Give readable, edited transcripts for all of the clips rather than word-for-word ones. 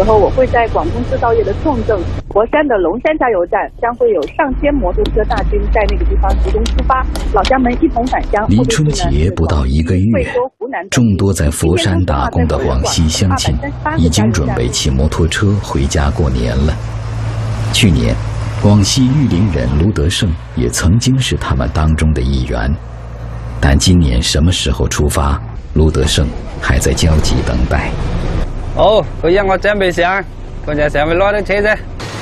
时候，我会在广东制造业的重镇佛山的龙山加油站，将会有上千摩托车大军在那个地方集中出发，老乡们一同返乡。 离春节不到1个月，众多在佛山打工的广西乡亲已经准备骑摩托车回家过年了。去年，广西玉林人卢德胜也曾经是他们当中的一员，但今年什么时候出发，卢德胜还在焦急等待。 好，佢讓我準備上，佢就上去攞啲車啫。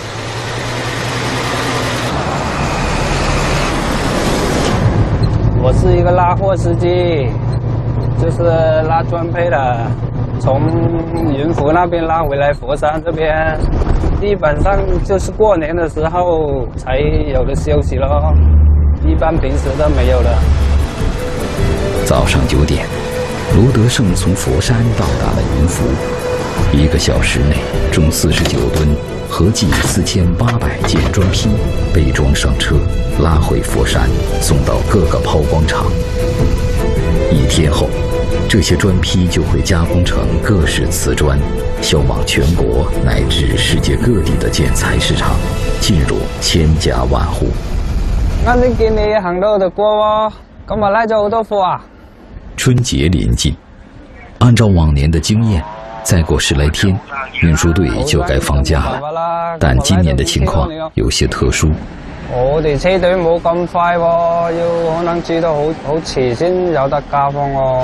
我是一个拉货司机，就是拉装配的，从云浮那边拉回来佛山这边，基本上就是过年的时候才有的休息咯，一般平时都没有的。 早上9点，卢德胜从佛山到达了云浮，1个小时内重49吨，合计4800件砖坯被装上车，拉回佛山，送到各个抛光厂。1天后，这些砖坯就会加工成各式瓷砖，销往全国乃至世界各地的建材市场，进入千家万户。 啱先見你行到就過喎，咁咪拉咗好多貨啊！ 春节临近，按照往年的经验，再過10來天，运输队就该放假了。但今年的情况有些特殊。 我哋車隊冇咁快喎，要可能煮到好遲先有得加放喎。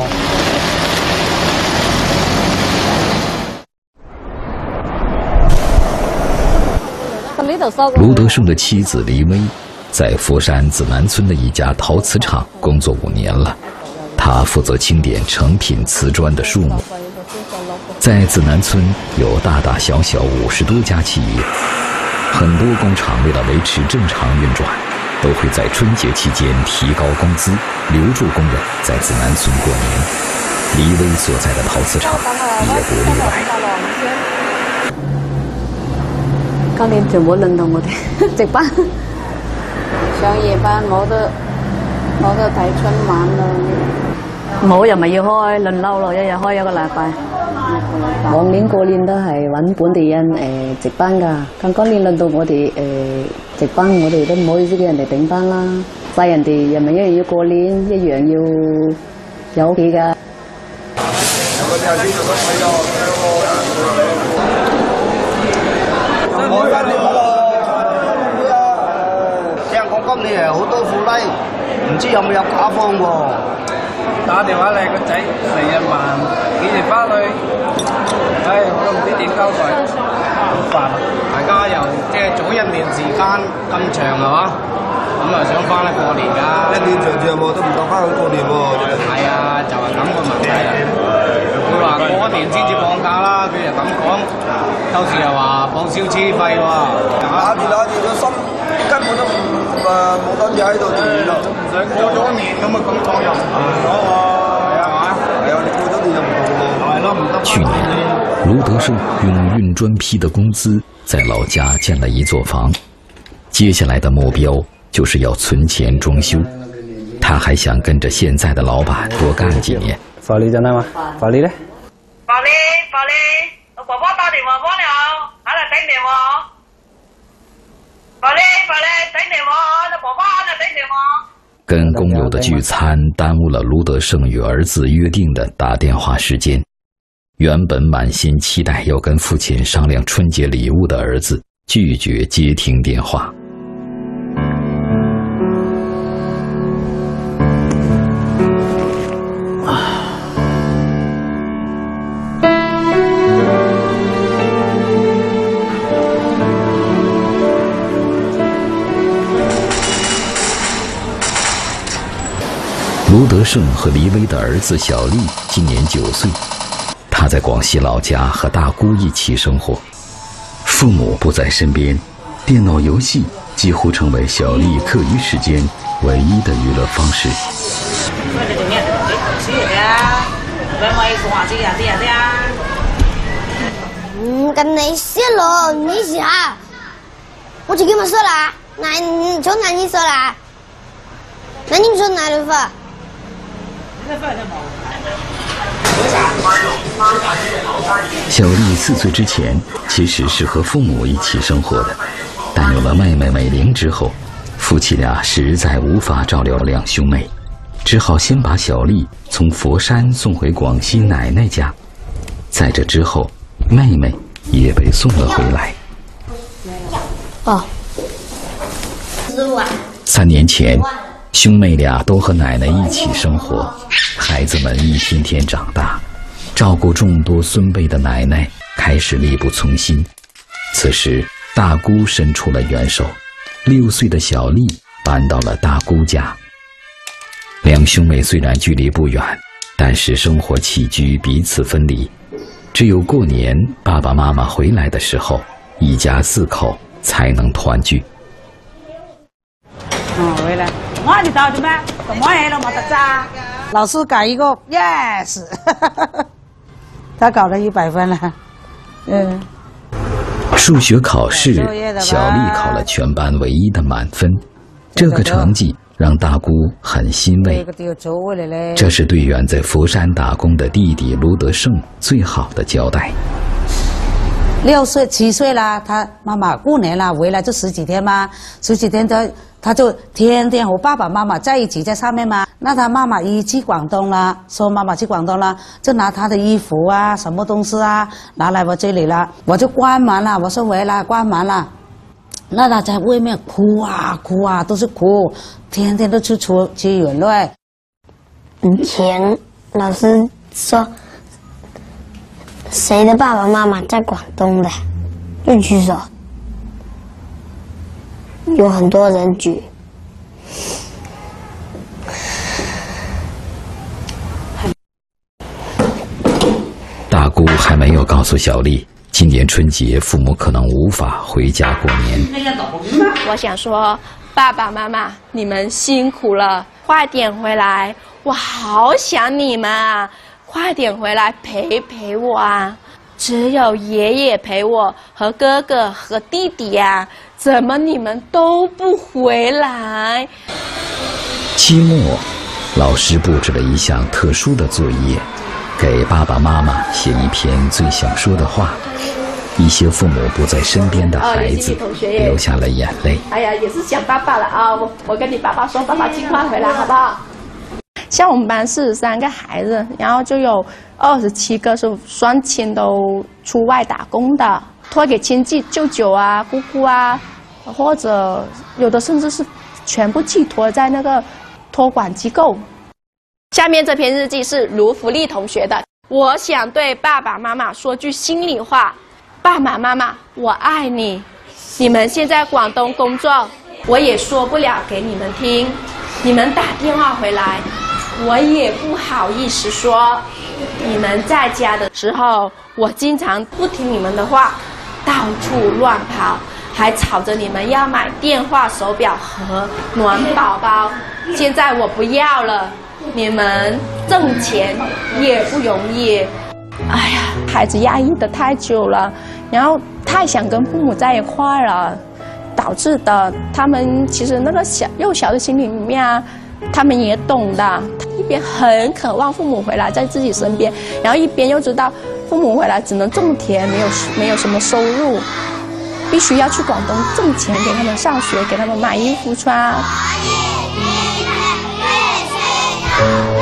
卢德胜的妻子黎薇在佛山紫南村的一家陶瓷厂工作5年了，他负责清点成品瓷砖的数目。在紫南村有大大小小50多家企业，很多工厂为了维持正常运转，都会在春节期间提高工资，留住工人在紫南村过年。黎薇所在的陶瓷厂也不例外。 今年全部輪到我哋值班，上夜班冇得睇春晚咯。冇又咪要開輪流咯，一日開1個禮拜。往年過年都係揾本地人值班㗎，咁今年輪到我哋值班，我哋都唔好意思叫人哋頂班啦。曬人哋又咪一樣要過年，一樣要有屋企㗎。 聽講今年好多富拉，唔知有冇假放喎？ 打電話嚟個仔成日問幾時翻去，唉，我都唔知點交代，好煩啊！大家又即係早1年時間咁長係嘛？咁啊想翻嚟過年㗎，1年長住有冇都唔夠翻去過年喎。係啊，就係咁個問題啦。佢話過年先至放假啦，佢就咁講，到時又話報銷車費喎。 打住個心根本都冇諗住喺度住咯，唔想過咗年咁啊咁講又唔妥喎，係啊嘛？係啊，你過咗年又唔同喎，係咯，唔得。 去年，卢德胜用运砖坯的工资在老家建了1座房，接下来的目标就是要存錢裝修。他還想跟着現在的老闆多幹幾年。 法律在那嗎？法律呢？ 法律，我婆婆打電話幫你哦，喺度等電話。法律，等電話，我婆婆喺度等電話。 跟工友的聚餐耽誤了卢德胜與兒子約定的打電話時間。原本滿心期待要跟父親商量春節禮物的兒子拒絕接聽電話。卢德胜和黎薇的儿子小丽今年9岁，他在广西老家和大姑一起生活，父母不在身边，电脑游戏几乎成为小丽课余时间唯一的娱乐方式。 跟你说了，你啥？我就跟我说了，那你就那你说了，那你说哪的法？ 那饭就饱了。 小丽4岁之前其实是和父母一起生活的，但有了妹妹美玲之后，夫妻俩实在无法照料两兄妹，只好先把小丽从佛山送回广西奶奶家。在这之后，妹妹也被送了回来。3年前，兄妹俩都和奶奶一起生活，孩子们一天天长大，照顾众多孙辈的奶奶开始力不从心。此时，大姑伸出了援手，6岁的小丽搬到了大姑家。两兄妹虽然距离不远，但是生活起居彼此分离。只有过年爸爸妈妈回来的时候，一家4口才能团聚。 回来，我就到这边，怎么来了没得咋？老师改一个 yes， 他搞了100分了， 数学考试，小丽考了全班唯一的满分，这个成绩让大姑很欣慰。这是对远在佛山打工的弟弟卢德胜最好的交代。 6岁7岁了，他妈妈过年了，回来就10几天嘛，10几天他就天天和爸爸妈妈在一起在上面嘛。那他妈妈一去广东了，说妈妈去广东了，就拿他的衣服啊，什么东西啊，拿来我这里了，我就关门了，我说回来关门了。那他在外面哭啊哭啊，都是哭，天天都去眼泪。 以前老师说，谁的爸爸妈妈在广东的，就举手。有很多人举。 大姑还没有告诉小丽，今年春节父母可能无法回家过年。 我想说，爸爸妈妈，你们辛苦了，快点回来，我好想你们啊！快点回来陪陪我啊！只有爷爷陪我和哥哥和弟弟呀，怎么你们都不回来？ 期末，老师布置了一项特殊的作业，给爸爸妈妈写一篇最想说的话。一些父母不在身边的孩子流下了眼泪。 哎呀，也是想爸爸了啊！我跟你爸爸说，爸爸尽快回来，好不好？像我们班43个孩子，然后就有27个是双亲都出外打工的，托给亲戚、舅舅啊、姑姑啊，或者有的甚至是全部寄托在那个托管机构。下面这篇日记是卢福利同学的。我想对爸爸妈妈说句心里话，爸爸妈妈，我爱你。你们现在广东工作，我也说不了给你们听。你们打电话回来，我也不好意思说。你们在家的时候，我经常不听你们的话，到处乱跑，还吵着你们要买电话手表和暖宝宝。现在我不要了，你们挣钱也不容易。哎呀，孩子压抑的太久了，然后太想跟父母在一块了，导致的他们其实那个幼小的心里面啊，他们也懂的，一边很渴望父母回来在自己身边，然后一边又知道父母回来只能种田，没有什么收入，必须要去广东挣钱给他们上学，给他们买衣服穿。